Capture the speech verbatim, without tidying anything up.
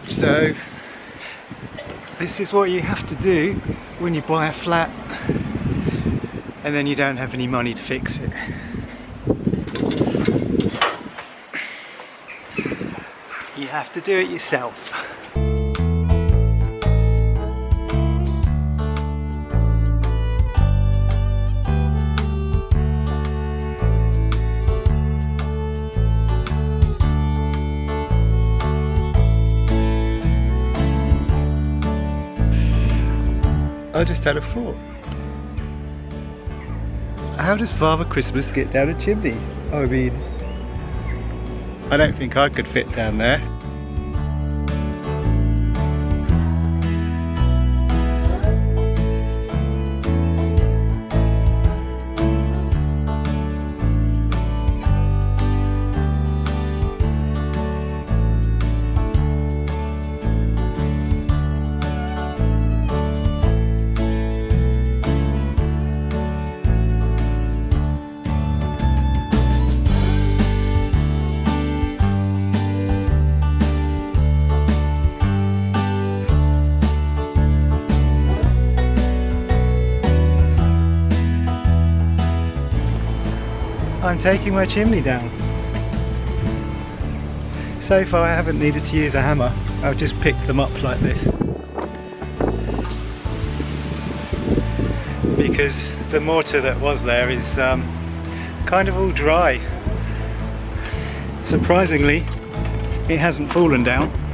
So this is what you have to do when you buy a flat and then you don't have any money to fix it. You have to do it yourself. I just had a thought. How does Father Christmas get down a chimney? I mean, I don't think I could fit down there. I'm taking my chimney down. So far I haven't needed to use a hammer. I'll just pick them up like this. Because the mortar that was there is um, kind of all dry. Surprisingly, it hasn't fallen down.